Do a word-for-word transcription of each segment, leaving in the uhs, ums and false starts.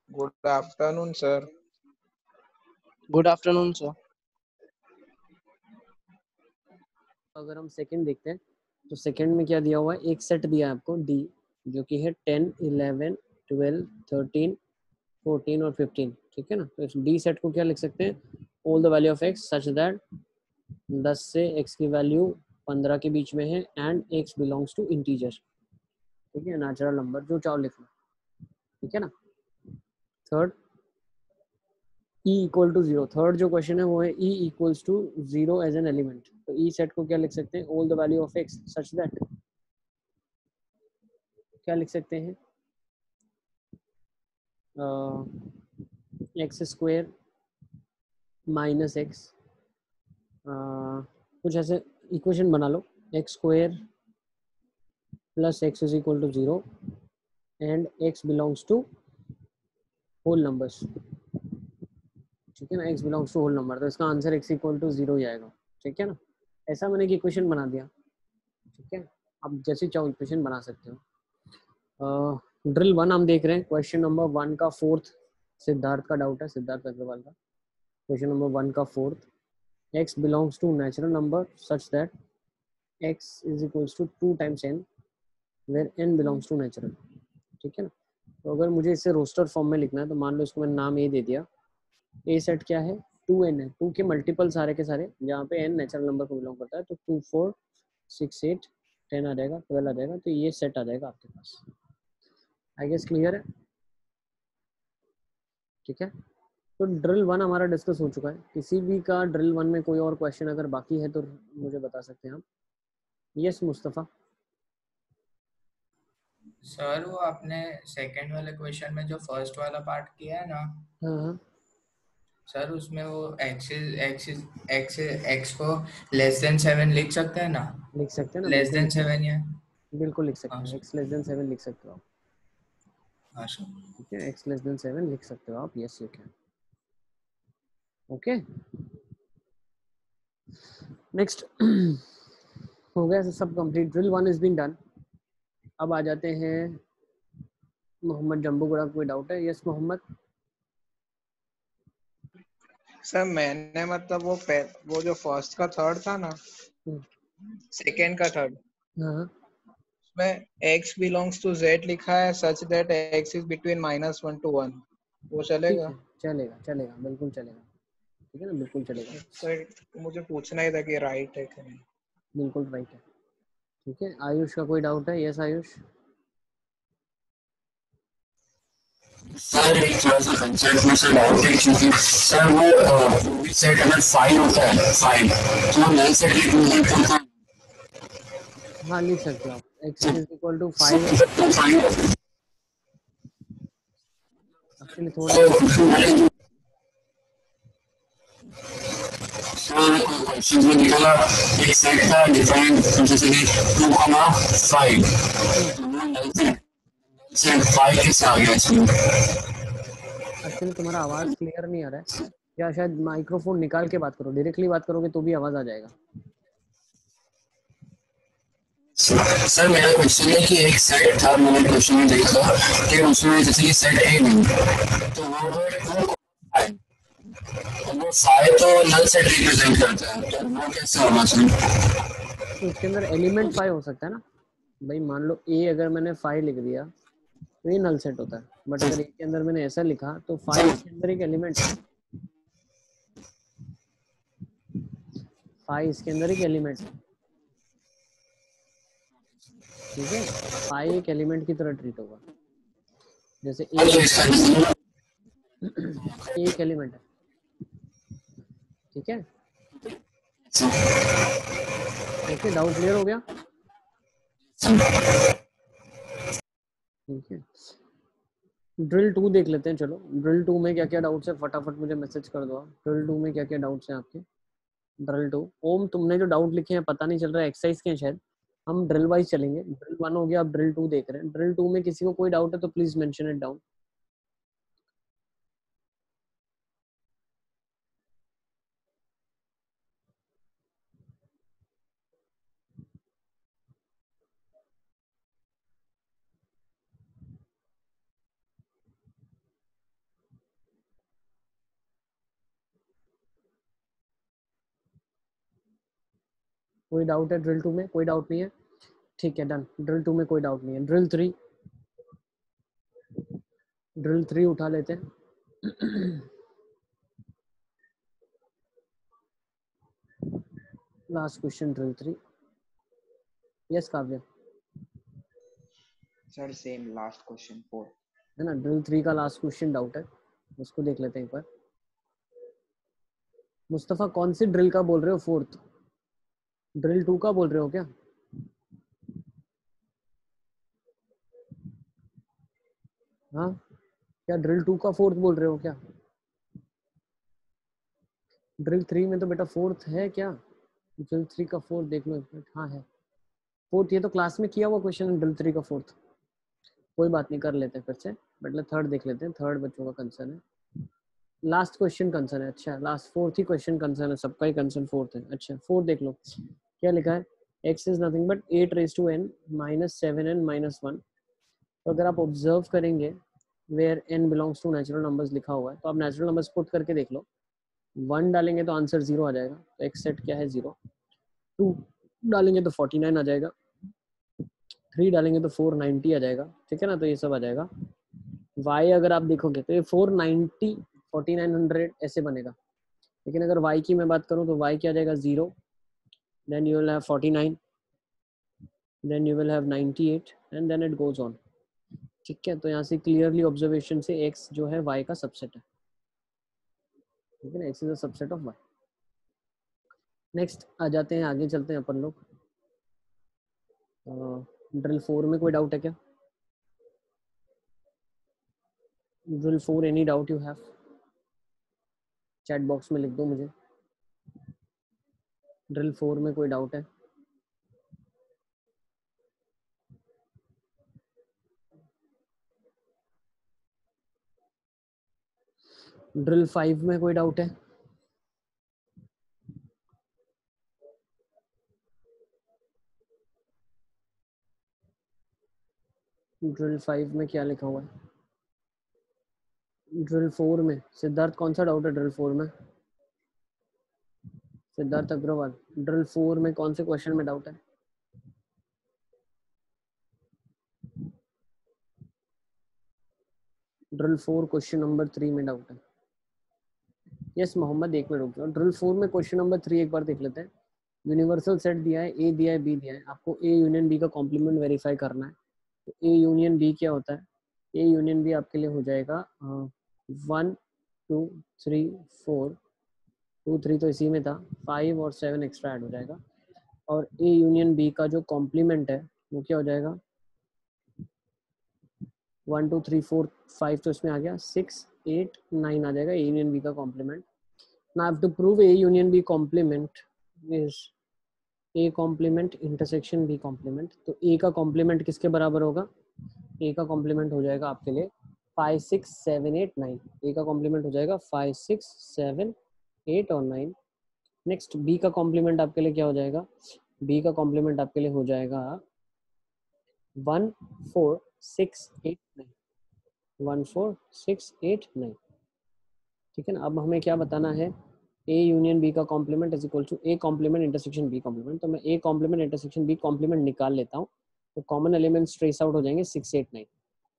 Good afternoon sir. Good afternoon sir. अगर हम second देखते हैं तो सेकंड में क्या दिया हुआ है, एक सेट दिया है आपको डी, जो कि है ten, eleven, twelve, thirteen, fourteen और फिफ्टीन। ठीक है ना। तो इस डी सेट को क्या लिख सकते हैं, all the value of x such that दस से एक्स की वैल्यू पंद्रह के बीच में है and x belongs to integer. ठीक है, नेचुरल नंबर जो चाहो लिखना। ठीक है ना। Third, E equal to zero. Third जो क्वेश्चन है वो है E equals to zero as an element. तो ई सेट को क्या लिख सकते हैं, all the value of x such that, क्या लिख सकते हैं, एक्स स्क्वेयर माइनस एक्स, कुछ ऐसे इक्वेशन बना लो, x square plus x is equal to zero and x belongs to whole numbers. ठीक है ना, x belongs to whole number, तो इसका answer x equal to zero ही आएगा। ठीक है ना। ऐसा मैंने एक इक्वेशन बना दिया। ठीक है, आप जैसे चाहो इक्वेशन बना सकते हो। ड्रिल वन हम देख रहे हैं, क्वेश्चन नंबर वन का फोर्थ, सिद्धार्थ का डाउट है, सिद्धार्थ अग्रवाल का। क्वेश्चन नंबर वन का fourth, x belongs to natural number such that x is equals to two times n where n belongs to natural। ठीक है ना। तो अगर मुझे इसे रोस्टर फॉर्म में लिखना है तो मान लो इसको मैंने नाम ए दे दिया। ए सेट क्या है, टू एन है, टू के मल्टीपल सारे के सारे, जहाँ पे n नेचुरल नंबर को बिलोंग करता है, तो two, four, six, eight, ten आ जाएगा, ट्वेल्व आ जाएगा, तो ये सेट आ जाएगा आपके पास। आई गेस क्लियर है। ठीक है, तो ड्रिल वन हमारा डिस्कस हो चुका है। किसी भी का ड्रिल वन में कोई और क्वेश्चन अगर बाकी है तो मुझे बता सकते हैं आप। यस मुस्तफ़ा। सर वो आपने सेकंड वाले क्वेश्चन में जो फर्स्ट वाला पार्ट किया है ना, हाँ सर उसमें वो एक्स एक्स एक्स एक्स को लेस देन सेवन लिख सकते हैं ना? लिख सकते हैं ना, लेस बिल्कुल देन लिख सकते सेवन या हैं, बिल्कुल लिख सकते हाँ हैं, sir, x less than seven लिख सकते हो आप। हाँ सर। ठीक है, एक्स लेस देन सेवन लिख सकते हो आप, yes you can. Okay, next हो गया सब complete, drill one is been done. अब आ जाते हैं मोहम्मद जम्बूगढ़ा, कोई डाउट है? यस मोहम्मद। सर मैंने मतलब वो पे, वो जो फर्स्ट का थर्ड था ना, सेकंड का थर्ड, हाँ उसमें x बिलोंग्स टू z लिखा है such that x is between minus one to one, वो ठीक चलेगा? है, चलेगा चलेगा, बिल्कुल चलेगा। ठीक है ना, बिल्कुल चलेगा, सर मुझे पूछना ही था कि राइट है कि नहीं। बिल्कुल राइट है। ठीक है, आयुष का कोई डाउट है? यस आयुष। सर एक थोड़ा सा कंसेप्ट में से डाउट है, क्योंकि सर वो सेट अगर फाइव होता है, फाइव तो वो नल सेट रिप्रेजेंट करता है। हाँ लिख सकते हो आप, x is equal to five है। फाइव एक्चुअली थोड़ा सा क्वेश्चन में निकला, एक सेट था डिफाइंड जैसे कि two comma five, set five कैसे आ गया इसमें? एक्चुअली तुम्हारा आवाज क्लियर नहीं आ रहा है, या शायद माइक्रोफोन निकाल के बात करो, डायरेक्टली बात करोगे तो भी आवाज आ जाएगा। सर मेरा क्वेश्चन है कि एक सेट था, मैंने क्वेश्चन में देखा था कि उसमें जैसे कि सेट ए नहीं तो वो वो फाइव तो नल सेट रिप्रेजेंट करता है, तो वो कैसे होगा सर? तो उसके अंदर एलिमेंट फाइव हो सकता है ना भाई। मान लो ए अगर मैंने फाइव लिख दिया तो ये नल सेट होता है, बट अगर ए के अंदर मैंने ऐसा लिखा तो फाइव इसके अंदर एक एलिमेंट है, फाइव इसके अंदर एक एलिमेंट है। ठीक है, फाइव एक एलिमेंट की तरह ट्रीट होगा, जैसे ए एक एलिमेंट है। ठीक है, ओके, डाउट क्लियर हो गया? ठीक है, ड्रिल टू देख लेते हैं। चलो ड्रिल टू में क्या क्या डाउट्स है, फटाफट मुझे मैसेज कर दो आप। ड्रिल टू में क्या क्या डाउट्स हैं आपके? ड्रिल टू, ओम तुमने जो डाउट लिखे हैं पता नहीं चल रहा है, एक्सरसाइज के हैं शायद। हम ड्रिल वाइज चलेंगे, ड्रिल वन हो गया, अब ड्रिल टू देख रहे हैं। ड्रिल टू में किसी को कोई डाउट है तो प्लीज मेंशन इट डाउन। कोई डाउट है ड्रिल टू में? कोई डाउट नहीं है, ठीक है डन। ड्रिल टू में कोई डाउट नहीं है। ड्रिल थ्री, ड्रिल थ्री उठा लेते हैं। Last question drill three. Yes Kavya? Sir same last question four है ना, ड्रिल थ्री का लास्ट क्वेश्चन डाउट है, उसको देख लेते हैं एक बार। मुस्तफा कौन सी ड्रिल का बोल रहे हो? फोर्थ ड्रिल टू का बोल रहे हो क्या? हाँ, क्या ड्रिल टू का फोर्थ बोल रहे हो क्या? ड्रिल थ्री में तो बेटा फोर्थ है क्या? ड्रिल थ्री का फोर्थ देख लो एक मिनट। हाँ है फोर्थ, ये तो क्लास में किया हुआ क्वेश्चन है ड्रिल थ्री का फोर्थ। कोई बात नहीं, कर लेते हैं फिर से, मतलब थर्ड देख लेते हैं। थर्ड बच्चों का कंसर्न है, लास्ट क्वेश्चन कंसर्न है। अच्छा लास्ट फोर्थ ही क्वेश्चन कंसर्न है, सबका ही कंसर्न फोर्थ है। अच्छा फोर्थ देख लो, क्या लिखा है? x is nothing but eight raise to n minus seven n minus one. तो अगर आप ऑब्जर्व करेंगे where n belongs to natural numbers लिखा हुआ है, तो आप नेचुरल नंबर्स पुट करके देख लो। वन डालेंगे तो आंसर जीरो आ जाएगा, तो x सेट क्या है? जीरो। टू डालेंगे तो फोर्टी नाइन आ जाएगा, थ्री डालेंगे तो फोर नाइन्टी आ जाएगा, ठीक है ना? तो ये सब आ जाएगा। y अगर आप देखोगे तो ये four ninety, forty nine hundred ऐसे बनेगा। लेकिन अगर y की मैं बात करूं तो y क्या आ जाएगा? Zero, then you will have forty nine, then you will have ninety eight and then it goes on, ठीक है? तो यहाँ से क्लियरली ऑब्जर्वेशन से x जो है y का सबसेट है, ठीक है ना? x is a subset of y। Next आ जाते हैं, आगे चलते हैं अपन लोग। ड्रिल फोर में कोई डाउट है क्या? Drill four any doubt you have? Chat box में लिख दो मुझे। ड्रिल फोर में कोई डाउट है? ड्रिल फाइव में कोई डाउट है? ड्रिल फाइव में क्या लिखा हुआ है? ड्रिल फोर में सिद्धार्थ कौन सा डाउट है? ड्रिल फोर में सिद्धार्थ अग्रवाल, ड्रिल फोर में कौन से क्वेश्चन में डाउट है? Drill four question number three में डाउट है। यस मोहम्मद, एक मिनट रुक जाओ। ड्रिल फोर में क्वेश्चन नंबर थ्री एक बार देख लेते हैं। यूनिवर्सल सेट दिया है, ए दिया है, बी दिया है, आपको ए यूनियन बी का कॉम्प्लीमेंट वेरीफाई करना है। तो ए यूनियन बी क्या होता है? ए यूनियन बी आपके लिए हो जाएगा one two three four, two three तो इसी में था, फाइव और सेवन एक्स्ट्रा ऐड हो जाएगा। और ए यूनियन बी का जो कॉम्प्लीमेंट है वो क्या हो जाएगा? One two three four five तो इसमें आ गया, सिक्स एट नाइन आ जाएगा ए यूनियन बी का complement. Now I have to prove A union B complement is A complement intersection B complement. तो ए का कॉम्प्लीमेंट किसके बराबर होगा? ए का कॉम्प्लीमेंट हो जाएगा आपके लिए five six seven eight nine. A का कॉम्प्लीमेंट हो जाएगा फाइव सिक्स सेवन एट और नाइन। नेक्स्ट बी का कॉम्प्लीमेंट आपके लिए क्या हो जाएगा? बी का कॉम्प्लीमेंट आपके लिए हो जाएगा one four six eight nine, one four six eight nine, ठीक है ना? अब हमें क्या बताना है? ए यूनियन बी का complement is equal to A complement intersection B complement. तो मैं A complement intersection B complement निकाल लेता हूँ, तो कॉमन एलिमेंट्स ट्रेस आउट हो जाएंगे सिक्स एट नाइन,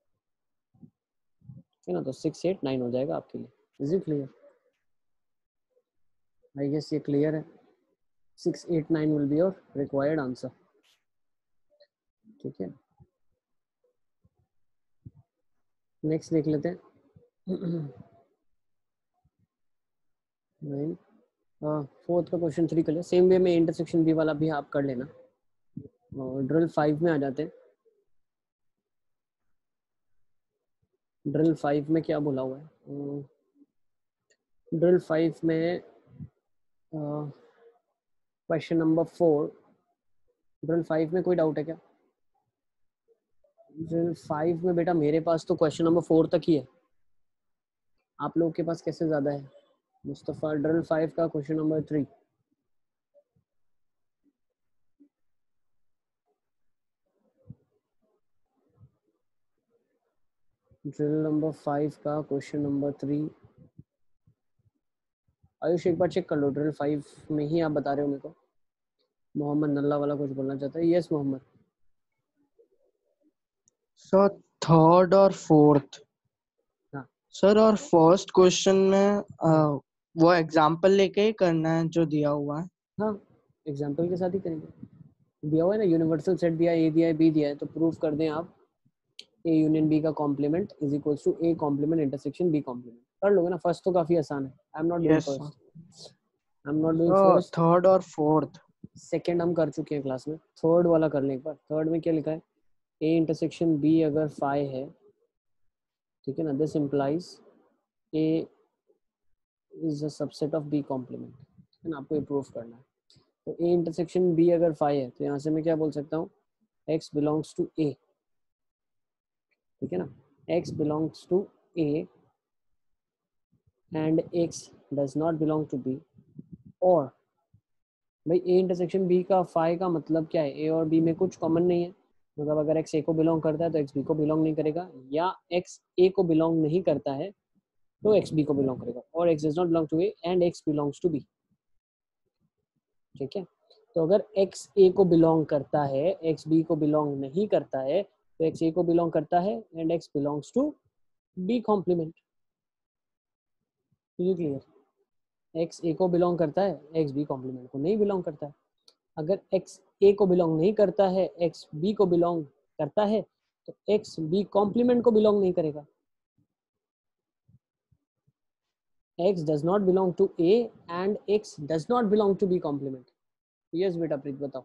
ठीक है ना? तो सिक्स एट नाइन हो जाएगा आपके लिए। Is it clear? I guess ये क्लियर है। Six eight nine will be your required answer, ठीक है? नेक्स्ट देख लेते हैं। नाइन हाँ, फोर्थ का क्वेश्चन थ्री कर लिया। सेम वे में इंटरसेक्शन बी वाला भी आप कर लेना। और ड्रिल फाइव में आ जाते हैं। ड्रिल फाइव में क्या बोला हुआ है? ड्रिल फाइव में question number four, drill five में कोई डाउट है क्या? ड्रिल फाइव में बेटा मेरे पास तो क्वेश्चन नंबर फोर तक ही है, आप लोगों के पास कैसे ज़्यादा है? मुस्तफ़ा ड्रिल फाइव का question number three, drill number five का क्वेश्चन नंबर थ्री। आयुष एक बार चेक कर लो, ड्रिल फाइव में ही आप बता रहे हो मेरे को। मोहम्मद नल्ला वाला कुछ बोलना चाहता है? यस मोहम्मद। सर थर्ड और फोर्थ। हाँ सर और फर्स्ट क्वेश्चन में आ, वो एग्जाम्पल लेके ही करना है जो दिया हुआ है। हाँ एग्जाम्पल के साथ ही करेंगे। दिया हुआ है ना, यूनिवर्सल सेट दिया, ए दिया है, बी दिया है, तो प्रूफ कर दें आप ए यूनियन बी का complement is equals to A complement intersection B complement. कर लोगे ना? फर्स्ट तो काफी आसान है। I am not doing yes sir. First, I am not doing sir first. Third और फोर्थ। सेकंड हम कर चुके हैं क्लास में, थर्ड वाला कर लें एक बार। थर्ड में क्या लिखा है? ए इंटरसेक्शन बी अगर फाई है, ठीक है ना, this implies A is a subset of B complement, है ना, आपको ये प्रूफ करना है। तो ए इंटरसेक्शन बी अगर फाई है तो यहाँ से मैं क्या बोल सकता हूँ? एक्स बिलोंग्स टू ए, ठीक है ना, x belongs to A and x does not belong to B. और भाई ए इंटरसेक्शन बी का फाई का मतलब क्या है? ए और बी में कुछ कॉमन नहीं है, मतलब अगर एक्स ए को बिलोंग करता है तो एक्स बी को बिलोंग नहीं करेगा, या एक्स ए को बिलोंग नहीं करता है तो एक्स बी को बिलोंग करेगा, और x does not belong to A and x belongs to B, ठीक है। तो अगर एक्स ए को बिलोंग करता है, एक्स बी को बिलोंग नहीं करता है, तो एक्स ए को बिलोंग करता है and x belongs to B complement. Clear? X A को बिलोंग करता है, एक्स बी कॉम्प्लीमेंट को नहीं बिलोंग करता है। अगर एक्स ए को बिलोंग नहीं करता है, एक्स बी को बिलोंग करता है, तो एक्स बी कॉम्प्लीमेंट को बिलोंग नहीं करेगा। X does not belong to A and x does not belong to B complement. Yes बेटा प्रीत बताओ।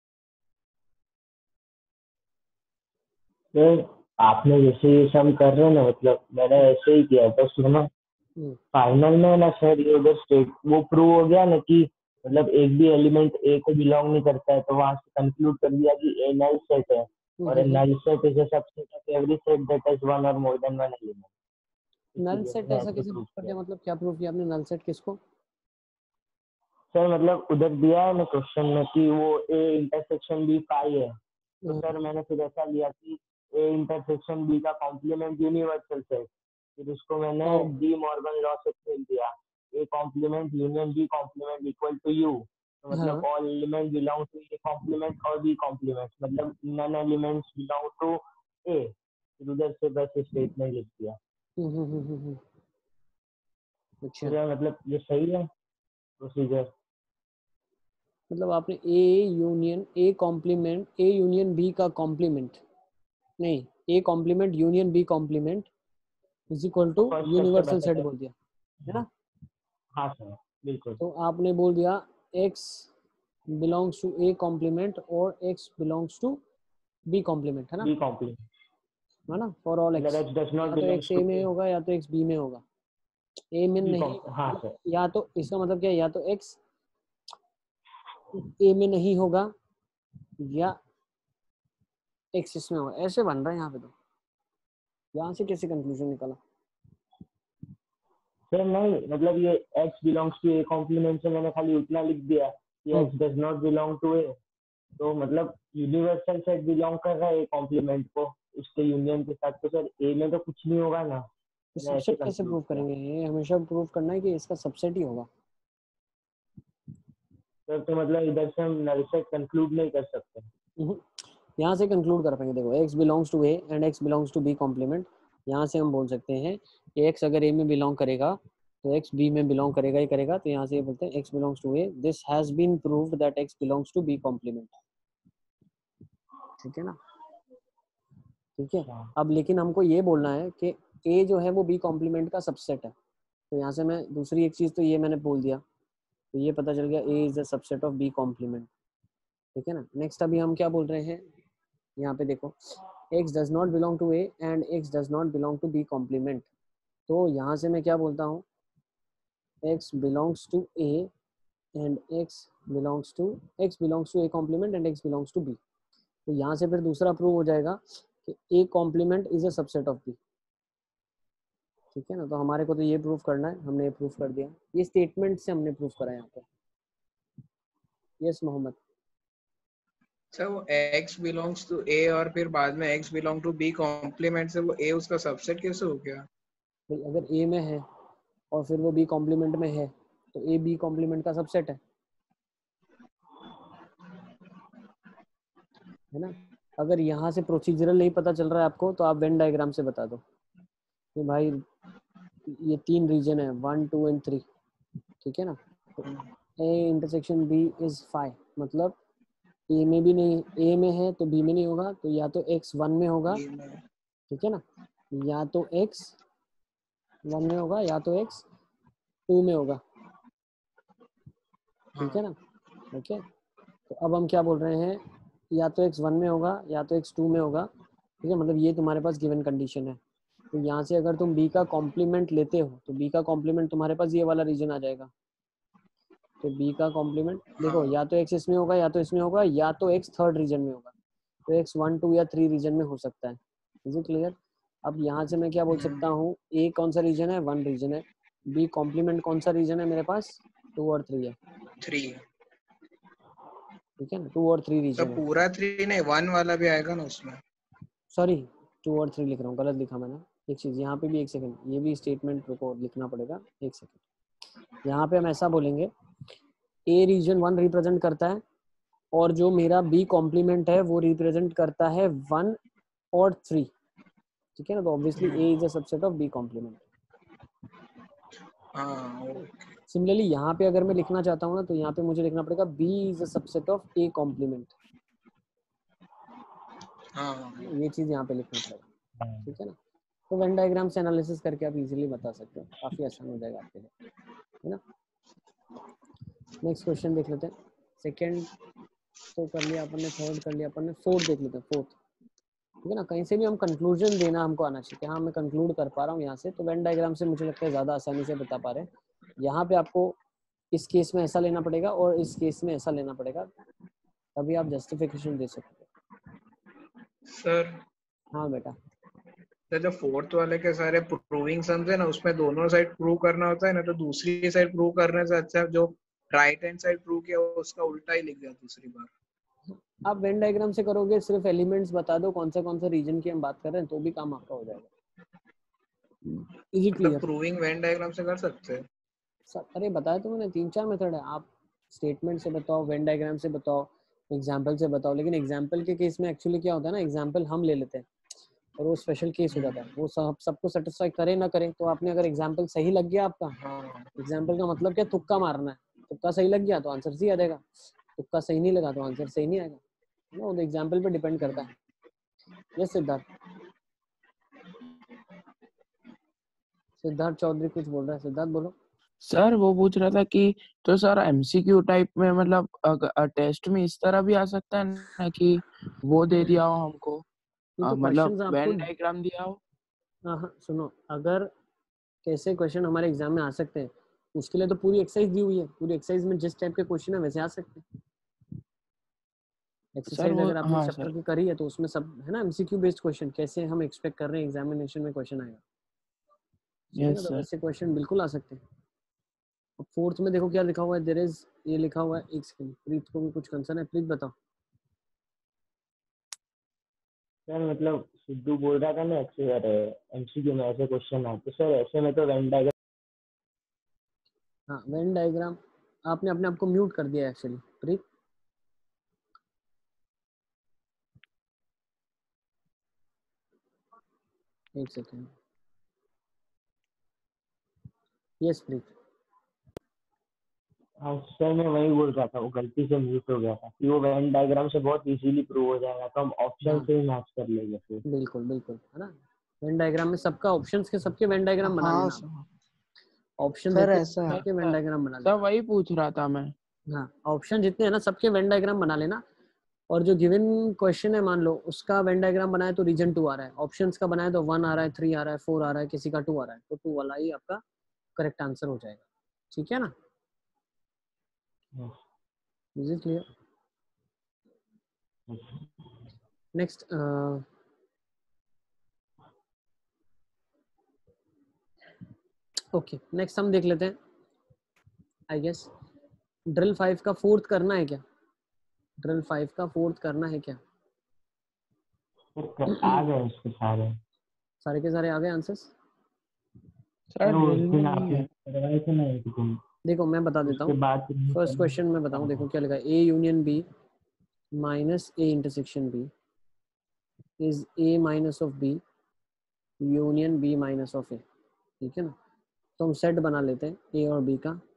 सर आपने जैसे ये सम कर रहे हो ना, मतलब मैंने ऐसे ही किया था सुनो। फाइनल में ना सर ये उधर स्टेट वो प्रूव हो गया ना कि मतलब एक भी एलिमेंट ए को बिलोंग नहीं करता है, तो वहां से कंक्लूड कर दिया कि ए नल सेट है, और null set is a subset of every set that has one or more than one element. Null set ऐसा कैसे प्रूफ कर दिया? मतलब क्या प्रूफ किया आपने? नल सेट किसको? सर मतलब उधर दिया है ना क्वेश्चन में कि वो ए इंटरसेक्शन बी फाई है, तो सर मैंने फिर ऐसा लिया कि ए इंटरसेक्शन बी का कॉम्प्लीमेंट यूनिवर्सल सेट, फिर उसको मैंने डी मॉर्गन लॉ से खोल दिया, A complement union B complement equal to U, तो मतलब all element belong to A complement और बी कॉम्प्लीमेंट, मतलब none elements belong to A, फिर उधर से बस स्टेटमेंट लिख दिया। अच्छा, मतलब ये सही है प्रोसीजर? मतलब आपने A union A complement, A union B का कॉम्प्लीमेंट नहीं, A complement union B complement is equal to universal set बोल दिया, है ना? हाँ सर बिल्कुल। तो आपने बोल दिया x belongs to A complement और x belongs to B complement, है ना? बी कॉम्प्लीमेंट, है ना? फॉर ऑल x, या तो x a में होगा या तो x b में होगा। a में नहीं, हाँ सर, या तो इसका मतलब क्या है, या तो x a में नहीं होगा या x इसमें होगा, ऐसे बन रहा है यहाँ पे। तो यहाँ से कैसे कंक्लूजन निकला? सर नहीं, मतलब ये x belongs to A complement से मैंने खाली उतना लिख दिया कि x does not belong to A, तो मतलब यूनिवर्सल सेट बिलोंग कर रहा है ए कॉम्प्लीमेंट को उसके यूनियन के साथ, तो सर ए में तो कुछ नहीं होगा ना। तो सबसेट कैसे प्रूव करेंगे? ये हमेशा प्रूव करना है कि इसका सबसेट ही होगा। सर तो मतलब इधर से हम नल सेट कंक्लूड नहीं कर सकते। यहाँ से कंक्लूड कर पाएंगे। देखो x belongs to a and x belongs to b complement, यहाँ से हम बोल सकते हैं कि x अगर a में बिलोंग करेगा तो x b में बिलोंग करेगा ही करेगा। तो यहाँ से ये बोलते हैं x belongs to a, this has been proved that x belongs to b complement. ठीक है ना? ठीक है। अब लेकिन हमको ये बोलना है कि a जो है वो b कॉम्प्लीमेंट का सबसेट है। तो यहाँ से मैं दूसरी एक चीज़ तो ये मैंने बोल दिया, तो ये पता चल गया a is the subset of b complement. ठीक है ना? नेक्स्ट अभी हम क्या बोल रहे हैं, यहाँ पे देखो x does not belong to a and x does not belong to b complement। तो यहाँ से मैं क्या बोलता हूँ, x belongs to a and x belongs to x belongs to a complement and x belongs to b। तो यहाँ से फिर दूसरा प्रूव हो जाएगा कि a complement is a subset of b। ठीक है ना? तो हमारे को तो ये प्रूफ करना है, हमने ये प्रूफ कर दिया, ये स्टेटमेंट से हमने प्रूफ करा यहाँ पे। यस मोहम्मद। सर वो x belongs to a और फिर बाद में x belong to b complement से वो a उसका सबसेट कैसे हो गया? भाई अगर a में है और फिर वो b कॉम्प्लीमेंट में है तो a b कॉम्प्लीमेंट का सबसेट है। है ना। अगर यहाँ से प्रोसीजरल नहीं पता चल रहा है आपको तो आप वेन डायग्राम से बता दो कि भाई ये तीन रीजन है, वन टू एंड थ्री, ठीक है ना। तो A intersection B is five, मतलब ए में भी नहीं, ए में है तो बी में नहीं होगा, तो या तो एक्स वन में होगा, ठीक है ना, या तो एक्स वन में होगा या तो एक्स टू में होगा, ठीक है ना। ओके, तो अब हम क्या बोल रहे हैं, या तो एक्स वन में होगा या तो एक्स टू में होगा, ठीक है, मतलब ये तुम्हारे पास गिवन कंडीशन है। तो यहाँ से अगर तुम b का कॉम्प्लीमेंट लेते हो तो b का कॉम्प्लीमेंट तुम्हारे पास ये वाला रीजन आ जाएगा। तो b का कॉम्प्लीमेंट देखो, या तो x इसमें होगा या तो इसमें होगा या तो x थर्ड रीजन में होगा, तो x वन टू या थ्री रीजन में हो सकता है। Is it clear? अब यहाँ से मैं क्या बोल सकता हूँ, a कौन सा रीजन है, वन रीजन है, b कॉम्प्लीमेंट कौन सा रीजन है मेरे पास, टू और थ्री है, थ्री, ठीक है ना, टू और थ्री तो रीजन है। पूरा थ्री नहीं, वन वाला भी आएगा ना उसमें। सॉरी, टू और थ्री लिख रहा हूँ, गलत लिखा मैंने। एक चीज़ यहाँ पे भी, एक सेकंड, ये भी स्टेटमेंट को लिखना पड़ेगा, एक सेकंड। यहाँ पे हम ऐसा बोलेंगे, ए रीजन वन रिप्रेजेंट करता है और जो मेरा बी कॉम्प्लीमेंट है वो रिप्रेजेंट करता है वन और थ्री, ठीक है ना। तो obviously A is a subset of B complement. Similarly यहाँ पे अगर मैं लिखना चाहता हूँ ना, तो यहाँ पे मुझे लिखना पड़ेगा B is a subset of A complement. ये चीज यहाँ पे लिखना पड़ेगा, ठीक है ना। तो वेन डायग्राम से एनालिसिस करके आप इजीली बता सकते हो, काफी आसान हो जाएगा आपके लिए, है ना। नेक्स्ट क्वेश्चन देख लेते हैं। सेकंड तो कर लिया अपन ने, थर्ड कर लिया अपन ने, फोर्थ देख लेते हैं। फोर्थ, ठीक है ना, कहीं से भी हम कंक्लूजन देना हमको आना चाहिए कि हाँ मैं कंक्लूड कर पा रहा हूँ यहाँ से, तो वेन डायग्राम से मुझे लगता है ज़्यादा आसानी से बता पा रहे हैं। यहाँ पे आपको इस केस में ऐसा लेना पड़ेगा और इस केस में ऐसा लेना पड़ेगा, तभी आप जस्टिफिकेशन दे सकते हो। सर हाँ बेटा, तो जो फोर्थ वाले के सारे प्रूविंग सम्स है ना, उसमें दोनों साइड प्रूव करना होता है ना, तो दूसरी साइड प्रूव करने से अच्छा जो राइट हैंड साइड प्रूव किया उसका उल्टा ही लिख दिया दूसरी बार। आप वेन डायग्राम से करोगे, सिर्फ एलिमेंट्स बता दो कौन सा कौन सा रीजन की हम बात कर रहे हैं, तो भी काम आपका हो जाएगा। Is it clear? Proving Venn diagram से कर सकते हैं। अरे बताया तो मैंने, तीन चार मेथड है। आप स्टेटमेंट से बताओ, वेन डायग्राम से बताओ, एग्जाम्पल से बताओ। लेकिन एग्जाम्पल के केस में एक्चुअली क्या होता है ना, एग्जाम्पल हम ले लेते हैं और वो स्पेशल केस हो जाता है, वो सब सबको सेटिस्फाई करे ना करे। तो आपने अगर एग्जाम्पल सही लग गया आपका, एग्जाम्पल का मतलब क्या, तुक्का मारना है, तुक्का सही लग गया तो आंसर सही आ जाएगा, तुक्का सही नहीं लगा तो आंसर सही नहीं आएगा, है ना। वो एग्जाम्पल पे डिपेंड करता है। यस सिद्धार्थ, सिद्धार्थ चौधरी कुछ बोल रहा है, सिद्धार्थ बोलो। सर वो पूछ रहा था कि तो सर एमसीक्यू टाइप में मतलब टेस्ट में इस तरह भी आ सकता है ना कि वो दे दिया हो हमको, तो आ, मतलब क्वेश्चंस वेन आपको, डायग्राम दिया हो। हाँ हाँ सुनो, अगर कैसे क्वेश्चन हमारे एग्जाम में आ सकते हैं, उसके लिए तो पूरी एक्सरसाइज दी हुई है। पूरी एक्सरसाइज में जिस टाइप के क्वेश्चन है वैसे आ सकते हैं। एक्सरसाइज अगर आपने हाँ चैप्टर सर, की करी है तो उसमें सब है ना, एमसीक्यू बेस्ड क्वेश्चन कैसे हम एक्सपेक्ट कर रहे हैं एग्जामिनेशन में क्वेश्चन आएगा, यस तो सर। वैसे क्वेश्चन बिल्कुल आ सकते हैं। अब फोर्थ में देखो क्या लिखा हुआ है, देयर इज, ये लिखा हुआ है, एक सेकंड, प्रीत को भी कुछ कंसर्न है, प्रीत बताओ। सर मतलब सिद्धू बोल रहा था ना एमसीक्यू में ऐसे क्वेश्चन आए, तो सर ऐसे में तो वेन डायग्राम। हाँ वेन डायग्राम, आपने अपने आप को म्यूट कर दिया एक्चुअली प्रीत। एक सेकंड, यस प्रीत। हाँ सर, मैं वही बोल रहा था, वो गलती से म्यूट हो गया था कि वो वेन डायग्राम से बहुत इजीली प्रूव हो जाएगा, तो हम ऑप्शन हाँ से ही मैच कर लेंगे फिर। बिल्कुल बिल्कुल, है ना। वेन डायग्राम में सबका ऑप्शंस के सबके वेन डायग्राम बना हाँ लेना, सर, ऑप्शन सर जितने ऐसा है। सबके वेन डायग्राम बना सर लेना। वही पूछ रहा था मैं। हाँ ऑप्शन जितने हैं ना सबके वेन डायग्राम बना लेना। और जो गिवन क्वेश्चन है, मान लो उसका वेन डायग्राम बनाए तो रीजन टू आ रहा है, ऑप्शंस का बनाए तो वन आ रहा है, थ्री आ रहा है, फोर आ रहा है, किसी का टू आ रहा है, तो टू वाला ही आपका करेक्ट आंसर हो जाएगा, ठीक है ना। Is it clear? Next, okay next हम देख लेते हैं। आई गेस ड्रिल फाइव का फोर्थ करना है क्या? ड्रिल फाइव का फोर्थ करना है क्या? आ गए उसके सारे सारे के सारे आ गए आंसर्स? सर ड्रिल में नहीं है। करवाए थे ना एक दिन, देखो मैं बता देता उसके हूँ, बाद फर्स्ट क्वेश्चन में बताऊँ। देखो क्या लिखा है, A union B minus A intersection B is A minus of B union B minus of A, ठीक है ना। तो हम सेट बना लेते हैं ए और बी का,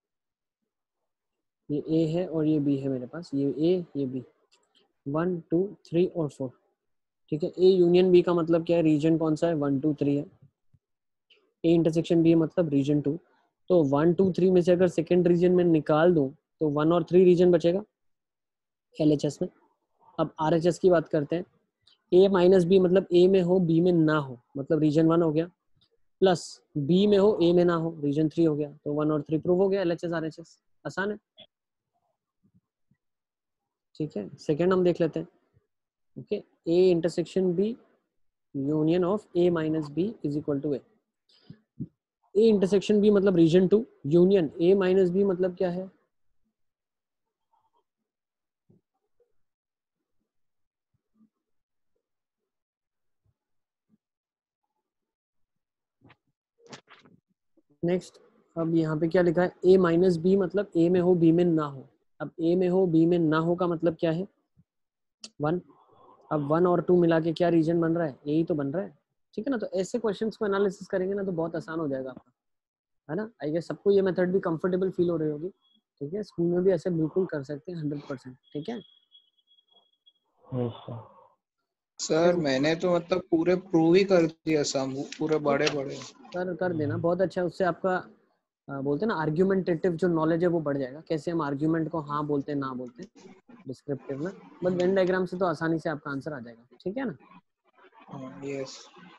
ये ए है और ये बी है मेरे पास, ये ए ये बी, वन टू थ्री और फोर, ठीक है। ए यूनियन बी का मतलब क्या है, रीजन कौन सा है, वन टू थ्री है। ए इंटरसेक्शन बी मतलब रीजन टू, तो वन टू थ्री में से अगर सेकेंड रीजन में निकाल दूं तो वन और थ्री रीजन बचेगा एल एच एस में। अब आर एच एस की बात करते हैं, ए माइनस बी मतलब ए में हो बी में ना हो, मतलब रीजन वन हो गया, प्लस बी में हो ए में ना हो, रीजन थ्री हो गया। तो वन और थ्री प्रूव हो गया, L H S R H S, आसान है, ठीक है। सेकेंड हम देख लेते हैं, okay, A intersection B union of A minus B is equal to A. A intersection B मतलब region two, union A minus B मतलब क्या है, नेक्स्ट। अब यहाँ पे क्या लिखा है, ए माइनस बी मतलब ए में हो बी में ना हो। अब ए में हो बी में ना हो का मतलब क्या है, वन। अब वन और टू मिला के क्या रीजन बन रहा है, यही तो बन रहा है, ठीक है ना। तो ऐसे क्वेश्चंस को एनालिसिस करेंगे ना तो बहुत आसान हो जाएगा आपका, है ना। आई गेस सबको ये मेथड भी कंफर्टेबल फील हो रही होगी, ठीक है। स्कूल में भी ऐसे बिल्कुल कर सकते हैं हंड्रेड परसेंट, ठीक है। सर मैंने तो मतलब पूरे प्रूव ही कर दिया सम, पूरे बड़े बड़े कर कर देना, बहुत अच्छा। उससे आपका आ, बोलते हैं ना आर्ग्यूमेंटेटिव जो नॉलेज है वो बढ़ जाएगा, कैसे हम आर्ग्यूमेंट को हाँ बोलते हैं ना बोलते हैं डिस्क्रिप्टिव में। बट वेन डायग्राम से तो आसानी से आपका आंसर आ जाएगा, ठीक है ना। यस।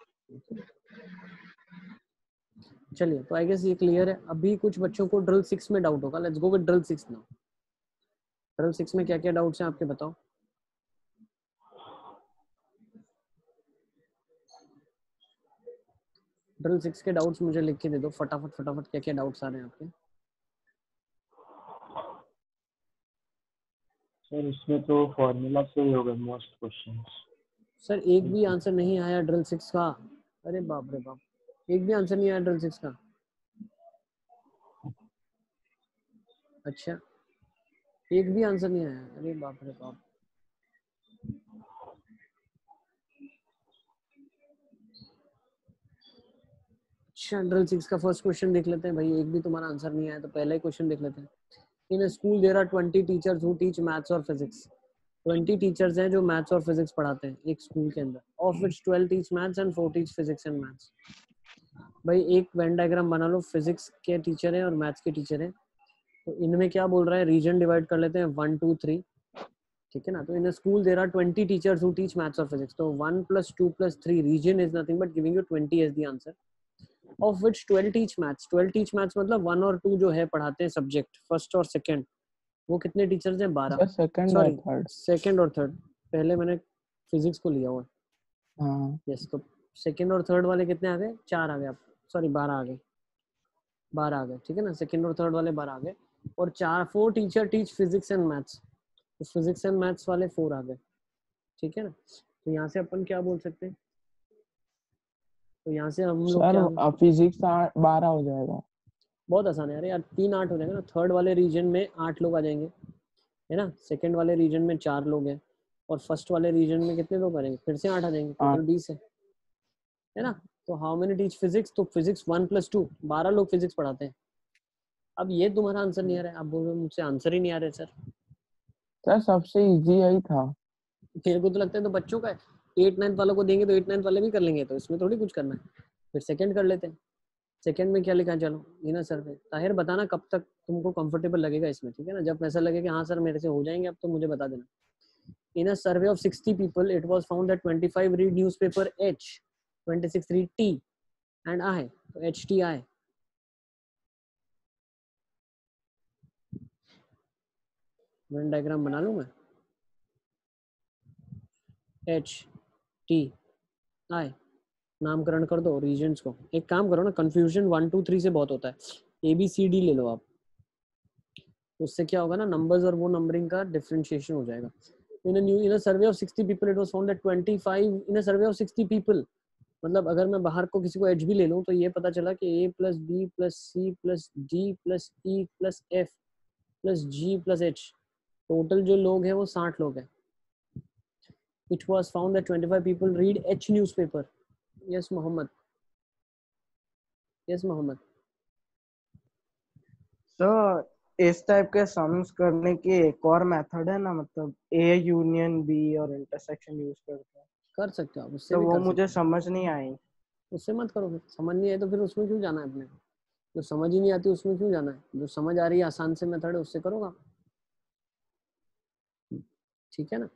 चलिए, तो आई गेस ये क्लियर है। अभी कुछ बच्चों को ड्रिल सिक्स में डाउट होगा, let's go with drill six now. Drill six में क्या क्या डाउट्स हैं आपके, बताओ। ड्रिल सिक्स के डाउट्स मुझे लिख के दे दो फटाफट फटाफट, क्या क्या डाउट्स आ रहे हैं आपके। सर इसमें तो फॉर्मूला से ही होगा मोस्ट क्वेश्चंस। सर एक भी आंसर नहीं आया ड्रिल सिक्स का, अरे बाप रे बाप, एक भी आंसर नहीं आया ड्रिल सिक्स का। अच्छा, एक भी आंसर नहीं आया, अरे बाप रे बाप। अच्छा, ड्रिल सिक्स का फर्स्ट क्वेश्चन देख लेते हैं भाई, एक भी तुम्हारा आंसर नहीं आया तो पहला ही क्वेश्चन देख लेते हैं। In school there are twenty teachers who teach maths और फिजिक्स। ट्वेंटी टीचर्स हैं जो मैथ्स और फिजिक्स पढ़ाते हैं एक स्कूल के अंदर, of which twelve teach maths and four teach physics and maths. भाई एक वेन डायग्राम बना लो, फिजिक्स के टीचर हैं और मैथ्स के टीचर हैं, तो इनमें क्या बोल रहा है, रीजन डिवाइड कर लेते हैं वन टू थ्री, ठीक है ना। तो in school there are twenty teachers who teach maths और फिजिक्स, तो one plus two plus three, region is nothing but giving you twenty as the answer. Of which twelve teach maths, twelve teach maths मतलब one और two जो है पढ़ाते हैं subject first और second, वो कितने टीचर्स हैं, बारह। सेकंड और सॉरी थर्ड, सेकंड और थर्ड, पहले मैंने फिजिक्स को लिया हुआ, हाँ यस। तो सेकंड और थर्ड वाले कितने आ गए, चार आ गए, सॉरी बारह आ गए, बारह आ गए, ठीक है ना। सेकंड और थर्ड वाले बारह आ गए, और चार four teacher teach physics and maths, तो फिजिक्स एंड मैथ्स वाले फोर आ गए, ठीक है ना। तो यहाँ से अपन क्या बोल सकते हैं, तो यहाँ से हम लोग क्या, सर फिजिक्स बारह हो जाएगा। बहुत आसान है यार, यार तीन आठ हो जाएगा ना। थर्ड वाले रीजन में आठ लोग आ जाएंगे, है ना। सेकंड वाले रीजन में चार लोग हैं, और फर्स्ट वाले रीजन में कितने लोग करेंगे, फिर से आठ आ जाएंगे, टोटल बीस है, है ना। तो हाउ मेनी टीच फिजिक्स, तो फिजिक्स वन प्लस टू, बारह लोग फिजिक्स पढ़ाते हैं। अब ये तुम्हारा आंसर नहीं आ रहा है, आप बोल रहे हो मुझसे आंसर ही नहीं आ रहे सर। सर सबसे इजी यही था। मेरे को तो लगता है तो बच्चों का है, एट नाइन्थ वालों को देंगे तो एट नाइन्थ वाले भी कर लेंगे, तो इसमें थोड़ी कुछ करना है। फिर सेकंड कर लेते हैं, सेकंड में क्या लिखा है, चलो इनर सर्वे। ताहिर बताना कब तक तुमको कंफर्टेबल लगेगा इसमें, ठीक है ना। जब ऐसा लगे कि हाँ सर मेरे से हो जाएंगे अब, तो मुझे बता देना। In a survey of sixty people, it was found that twenty-five read newspaper H, twenty-six read T and I. तो H T I. Venn diagram बना लूँ मैं, H T I, नामकरण कर दो रीजन्स को। एक काम करो ना, कंफ्यूजन वन टू थ्री से बहुत होता है, ए बी सी डी ले लो आप, उससे क्या होगा ना, नंबर्स और वो नंबरिंग का डिफरेंशिएशन हो जाएगा। In a new in a survey of sixty people, it was found that twenty-five in a survey of sixty people, मतलब अगर मैं बाहर को किसी को H भी ले लूँ तो ये पता चला कि A plus B plus C plus D plus E plus F plus G plus H, total जो लोग हैं वो साठ लोग हैं. It was found that twenty-five people read H newspaper. Yes, Mohammed. Yes, Mohammed. तो इस टाइप के सम्स करने की एक और मेथड है ना, मतलब ए यूनियन बी और इंटरसेक्शन यूज करके कर सकते हो आप, उससे तो भी वो कर मुझे सकते समझ नहीं आई. हो. उससे मत करो फिर. समझ नहीं आए तो फिर उसमें क्यों जाना है अपने. जो समझ ही नहीं आती उसमें क्यों जाना है. जो समझ आ रही है आसान से मेथड है उससे करोगा. ठीक है ना.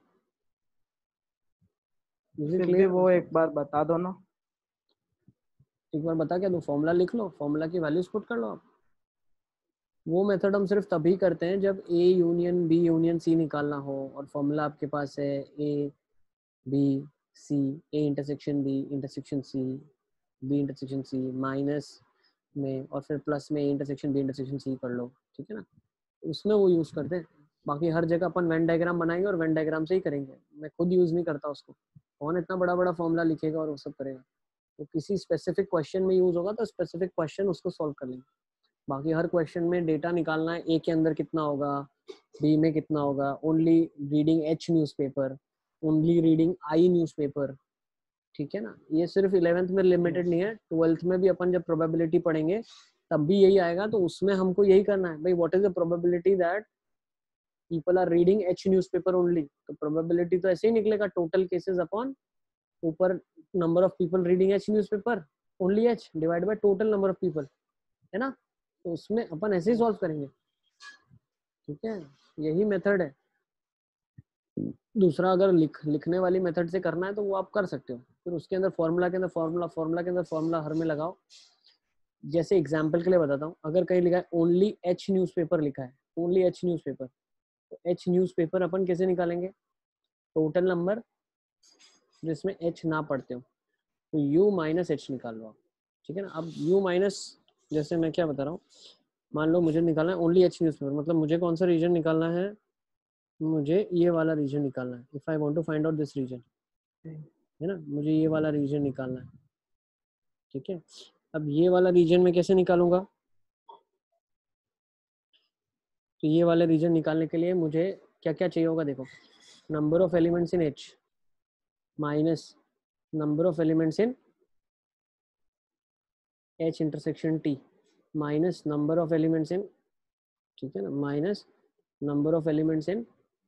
मुझे फिर भी क्लियर. वो एक बार बता दो ना. एक बार बता क्या दो. फॉर्मूला लिख लो, फॉर्मूला की वैल्यूज पुट कर लो आप. वो मेथड हम सिर्फ तभी करते हैं जब A union B union C निकालना हो और फॉर्मूला आपके पास है A B C, A intersection B intersection C, B intersection C minus में और फिर प्लस में A intersection B intersection C कर लो. ठीक है ना. उसमें वो यूज़ करते हैं. बाकी हर जगह अपन वेन डायग्राम बनाएंगे और वेन डायग्राम से ही करेंगे. मैं खुद यूज़ नहीं करता उसको. कौन इतना बड़ा बड़ा फॉर्मूला लिखेगा और वो सब करेगा. तो किसी स्पेसिफिक क्वेश्चन में यूज़ होगा तो स्पेसिफिक क्वेश्चन उसको सॉल्व कर लेंगे. बाकी हर क्वेश्चन में डेटा निकालना है. ए के अंदर कितना होगा, बी में कितना होगा. Only reading H newspaper, only reading I newspaper. ठीक है ना. ये सिर्फ इलेवेंथ में लिमिटेड नहीं है, ट्वेल्थ में भी अपन जब प्रोबेबिलिटी पढ़ेंगे तब भी यही आएगा. तो उसमें हमको यही करना है भाई, what is the probability that people are reading H newspaper only. तो प्रोबेबिलिटी तो ऐसे ही निकलेगा, टोटल केसेस अपॉन ऊपर number of people reading H newspaper only H divide by total number of people. है ना. तो उसमें अपन ऐसे ही सॉल्व करेंगे. ठीक है. यही मेथड है. दूसरा अगर लिख लिखने वाली मेथड से करना है तो वो आप कर सकते हो. फिर उसके अंदर फॉर्मूला के अंदर फॉर्मूला फॉर्मूला के अंदर फॉर्मूला हर में लगाओ. जैसे एग्जांपल के लिए बताता हूँ, अगर कहीं लिखा है ओनली एच न्यूज़पेपर लिखा है, ओनली एच न्यूज़पेपर, तो एच न्यूज़पेपर अपन कैसे निकालेंगे. टोटल नंबर जिसमें एच ना पढ़ते हो तो यू माइनस एच निकाल लो आप. ठीक है ना. अब यू माइनस, जैसे मैं क्या बता रहा हूँ, मान लो मुझे निकालना है ओनली एच न्यूज़पेपर, मतलब मुझे कौन सा रीजन निकालना है, मुझे ये वाला रीजन निकालना है. If I want to find out this region, है ना, मुझे ये वाला रीजन निकालना है. ठीक है. अब ये वाला रीजन में कैसे निकालूंगा. तो ये वाले रीजन निकालने के लिए मुझे क्या क्या चाहिए होगा. देखो, number of elements in H minus number of elements in H intersection T minus number of elements in, ठीक है ना, minus number of elements in.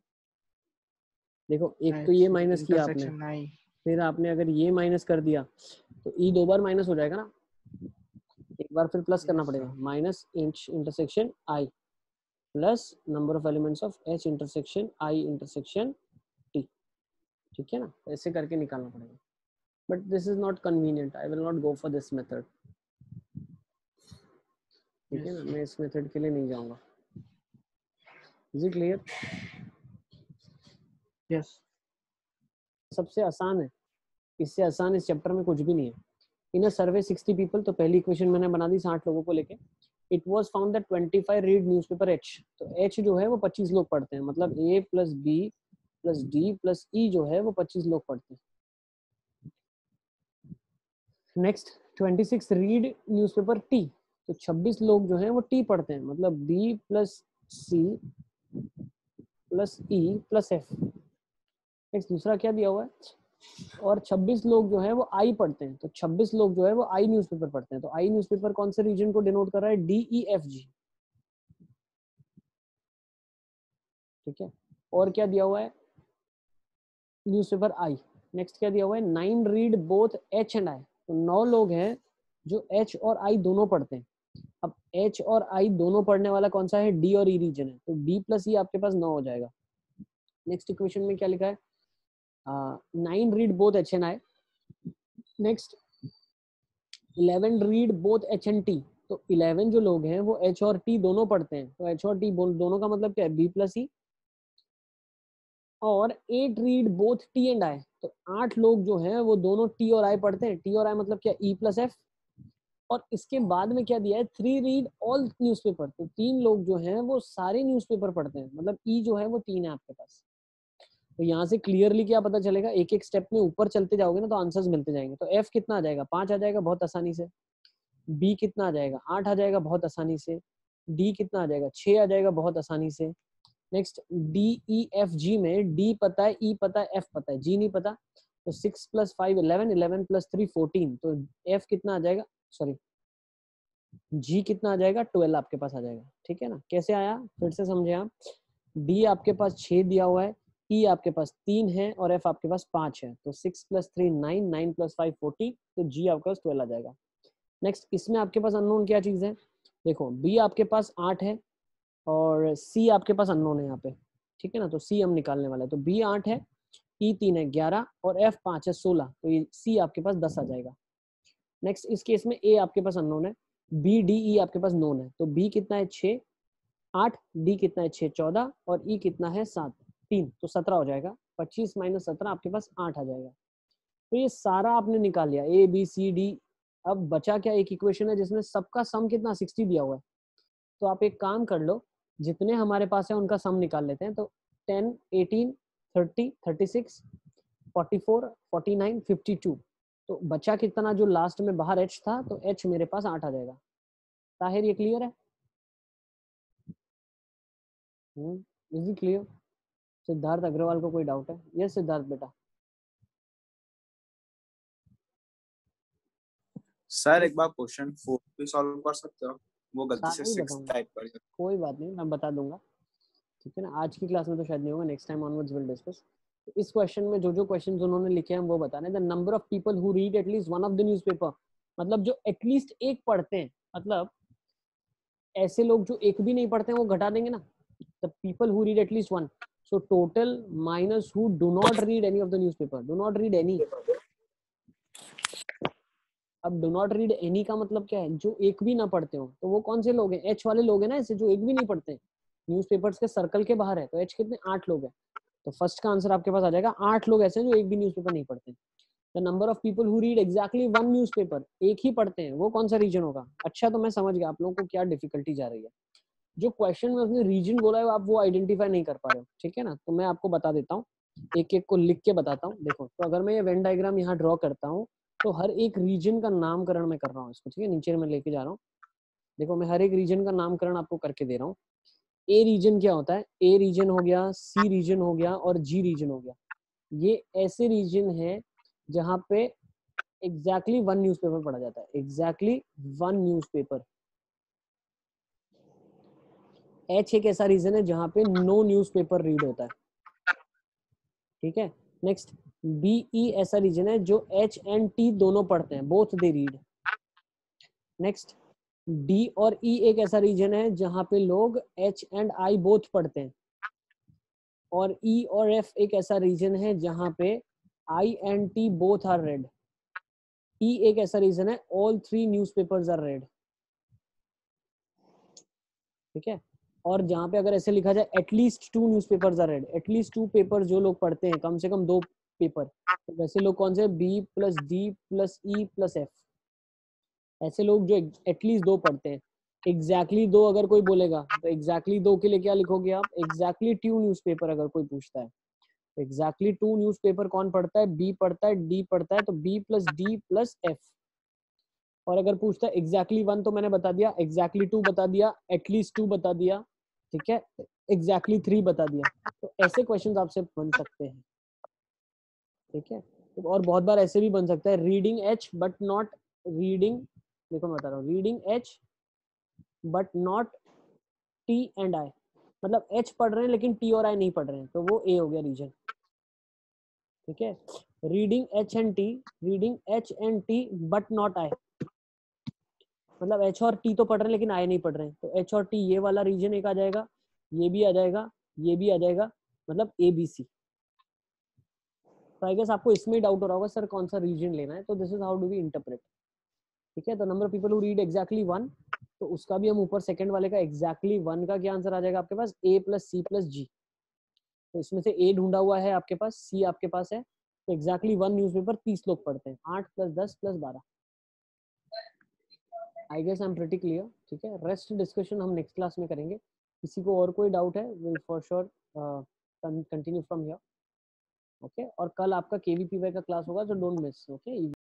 देखो एक तो ये माइनस किया आपने, फिर आपने अगर ये माइनस कर दिया तो ई दो बार माइनस हो जाएगा ना. एक बार फिर प्लस करना पड़ेगा. Minus H intersection I plus number of elements of H intersection I intersection T. ठीक है ना. ऐसे करके निकालना पड़ेगा. But this is not convenient. I will not go for this method. ठीक है ना. मैं इस मेथड के लिए नहीं जाऊंगा. Is it clear. यस. सबसे आसान है. इससे आसान इस चैप्टर में कुछ भी नहीं है. इन अ सर्वे सिक्सटी पीपल, तो पहली इक्वेशन मैंने बना दी साठ लोगों को लेके. It was found that twenty five read newspaper H. तो एच जो है वो पच्चीस लोग पढ़ते हैं, मतलब A plus B plus D plus E जो है वो पच्चीस लोग पढ़ते हैं. Next twenty six read newspaper T. तो छब्बीस लोग जो हैं वो टी पढ़ते हैं, मतलब B plus C plus E plus F. Next दूसरा क्या दिया हुआ है, और छब्बीस लोग जो है वो आई पढ़ते हैं. तो छब्बीस लोग जो है वो आई न्यूज़पेपर पढ़ते हैं. तो आई न्यूज़पेपर कौन से रीजन को डिनोट कर रहा है, डी ई एफ जी. ठीक है. और क्या दिया हुआ है, न्यूज़पेपर आई. नेक्स्ट क्या दिया हुआ है, nine read both H and I. तो नौ लोग हैं जो एच और आई दोनों पढ़ते हैं. अब एच और आई दोनों पढ़ने वाला कौन सा है, डी और ई रीजन है. तो डी प्लस ई आपके पास नौ हो जाएगा. नेक्स्ट इक्वेशन में क्या लिखा है, nine read both H and I. Next eleven read both H and T. तो इलेवन जो लोग हैं वो एच और टी दोनों पढ़ते हैं. तो एच और टी दोनों का मतलब क्या है, बी प्लस ई. और eight read both T and I. तो आठ लोग जो हैं वो दोनों टी और आई पढ़ते हैं. टी और आई मतलब क्या, ई प्लस एफ. और इसके बाद में क्या दिया है, थ्री रीड ऑल न्यूज़पेपर. तो तीन लोग जो हैं वो सारे न्यूज़पेपर पढ़ते हैं, मतलब ई जो है वो तीन है आपके पास. तो यहाँ से क्लियरली क्या पता चलेगा, एक एक स्टेप में ऊपर चलते जाओगे ना तो आंसर्स मिलते जाएंगे. तो एफ कितना आ जाएगा, पांच आ जाएगा बहुत आसानी से. बी कितना आ जाएगा, आठ आ जाएगा बहुत आसानी से. डी कितना आ जाएगा, छह आ जाएगा बहुत आसानी से. Next D E F G में डी पता है, ई पता है, एफ पता है, जी नहीं पता। तो six plus five eleven, eleven plus three fourteen, तो एफ कितना आ जाएगा, सॉरी जी कितना आ जाएगा, ट्वेल्व आपके पास आ जाएगा। ठीक है ना, कैसे आया फिर से समझे आप। डी आपके पास छह दिया हुआ है, ई आपके पास तीन है और एफ आपके पास पांच है। तो six plus three nine, nine plus five forty, तो जी आपके पास ट्वेल्व आ जाएगा। नेक्स्ट इसमें आपके पास अननोन क्या चीज है, देखो बी आपके पास आठ है और सी आपके पास अननोन है यहाँ पे। ठीक है ना, तो सी हम निकालने वाले हैं। तो बी आठ है, ई तीन है ग्यारह और एफ पांच है सोलह, तो ये सी आपके पास दस आ जाएगा। नेक्स्ट इस केस में ए आपके पास अननोन है, बी डी ई आपके पास नोन है। तो बी कितना है छः, आठ, डी कितना है छः चौदह और ई कितना है सात, तीन, तो सत्रह हो जाएगा। पच्चीस माइनस सत्रह आपके पास आठ आ जाएगा। तो ये सारा आपने निकाल लिया ए बी सी डी। अब बचा क्या, एक इक्वेशन है जिसमें सबका सम कितना सिक्सटी दिया हुआ है। तो आप एक काम कर लो, जितने हमारे पास है उनका सम निकाल लेते हैं। तो ten, eighteen, thirty, thirty six, forty four, forty nine, fifty two, तो बचा कितना जो लास्ट में बाहर एच था, तो एच मेरे पास आठ आ जाएगा। ताहिर ये क्लियर है? Hmm is it clear? Siddharth Agarwal को कोई डाउट है? यस सिद्धार्थ बेटा। सर एक बार क्वेश्चन फोर भी सॉल्व कर सकते हो, वो गलती से सारा ही सिक्स बताऊंगा, टाइप कर दिया। कोई बात नहीं, मैं बता दूंगा। ठीक है ना, आज की क्लास में तो शायद नहीं होगा, next time onwards will discuss. इस क्वेश्चन में जो जो क्वेश्चंस उन्होंने लिखे हैं वो बताने। The number of people who read at least one of the newspaper, मतलब जो एटलीस्ट एक पढ़ते हैं, मतलब ऐसे लोग जो एक भी नहीं पढ़ते हैं वो घटा देंगे ना। The people who read at least one, so total minus who do not read any of the newspaper, do not read any. अब डू नॉट रीड एनी का मतलब क्या है, जो एक भी ना पढ़ते हो। तो वो कौन से लोग हैं, एच वाले लोग हैं ना, ऐसे जो एक भी नहीं पढ़ते हैं, न्यूज़पेपर्स के सर्कल के बाहर है। तो एच कितने, आठ लोग हैं। तो फर्स्ट का आंसर आपके पास आ जाएगा, आठ लोग ऐसे हैं जो एक भी न्यूज़पेपर नहीं पढ़ते। The number of people who read exactly one newspaper, एक ही पढ़ते हैं, वो कौन सा रीजन होगा। अच्छा, तो मैं समझ गया आप लोगों को क्या डिफिकल्टी जा रही है। जो क्वेश्चन में उसने रीजन बोला है आप वो आइडेंटिफाई नहीं कर पा रहे हो। ठीक है ना, तो मैं आपको बता देता हूँ, एक एक को लिख के बताता हूँ। देखो, तो अगर मैं ये वेन डायग्राम यहाँ ड्रॉ करता हूँ, तो हर एक रीजन का नामकरण मैं कर रहा हूँ इसको। ठीक है, नीचे मैं लेके जा रहा हूँ। देखो, मैं हर एक रीजन का नामकरण आपको करके दे रहा हूँ। ए रीजन क्या होता है, ए रीजन हो गया, सी रीजन हो गया और जी रीजन हो गया। ये ऐसे रीजन है जहाँ पे एग्जैक्टली वन न्यूज़पेपर पढ़ा जाता है, एग्जैक्टली वन न्यूज़पेपर। एच एक ऐसा रीजन है जहाँ पे नो न्यूज़पेपर रीड होता है। ठीक है, नेक्स्ट बी ई ऐसा रीजन है जो एच एंड टी दोनों पढ़ते हैं, both they read. Next D और ई एक ऐसा रीजन है जहाँ पे लोग एच एंड आई बोथ पढ़ते हैं। और ई और एफ एक ऐसा रीजन है जहाँ पे I and T both are read. E एक ऐसा रीजन है all three newspapers are read. ठीक है, और जहाँ पे अगर ऐसे लिखा जाए at least two newspapers are read, at least two paper जो लोग पढ़ते हैं, कम से कम दो पेपर, तो वैसे लोग कौन से, B plus D plus E plus F, ऐसे लोग जो एटलीस्ट दो पढ़ते हैं। एग्जैक्टली exactly दो अगर कोई बोलेगा तो एग्जैक्टली exactly दो के लिए क्या लिखोगे आप, एग्जैक्टली टू न्यूज़पेपर अगर कोई पूछता है। एग्जैक्टली टू न्यूज़पेपर कौन पढ़ता है, बी पढ़ता है, डी पढ़ता है, तो B plus D plus F. और अगर पूछता है एग्जैक्टली वन, तो मैंने बता दिया, एग्जैक्टली टू बता दिया, एटलीस्ट टू बता दिया, ठीक है, एग्जैक्टली थ्री बता दिया। तो ऐसे क्वेश्चन आपसे बन सकते हैं। ठीक है, और बहुत बार ऐसे भी बन सकता है, reading H but not reading, देखो मैं बता रहा हूँ, reading H but not T and I, मतलब एच पढ़ रहे हैं लेकिन टी और आई नहीं पढ़ रहे हैं, तो वो ए हो गया रीजन। ठीक है, reading H and T, reading H and T but not I, मतलब एच और टी तो पढ़ रहे हैं लेकिन आई नहीं पढ़ रहे हैं, तो एच और टी ये वाला रीजन एक आ जाएगा, ये भी आ जाएगा, ये भी आ जाएगा, मतलब ए बी सी। तो आई गेस आपको इसमें डाउट हो रहा होगा सर कौन सा रीजन लेना है, तो this is how do we interpret. ठीक है, तो number of people who read exactly one, तो उसका भी हम ऊपर सेकंड वाले का एग्जैक्टली वन का क्या आंसर आ जाएगा आपके पास, ए प्लस सी प्लस जी। तो इसमें से ए ढूंढा हुआ है आपके पास, सी आपके पास है, तो एग्जैक्टली वन न्यूज़पेपर तीस लोग पढ़ते हैं, आठ प्लस दस प्लस बारह। I guess I am pretty clear. ठीक है, रेस्ट डिस्कशन हम नेक्स्ट क्लास में करेंगे। किसी को और कोई डाउट है, will for sure continue from here. Okay, और कल आपका केवीपीवाई का क्लास होगा, तो डोंट मिस। ओके।